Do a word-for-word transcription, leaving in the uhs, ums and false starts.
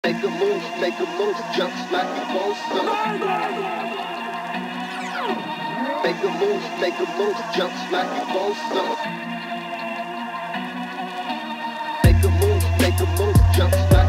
Make a move, make a move, jump like you supposed to. Make a move, make a move, jump like you supposed to. Make a move, make a move, jump like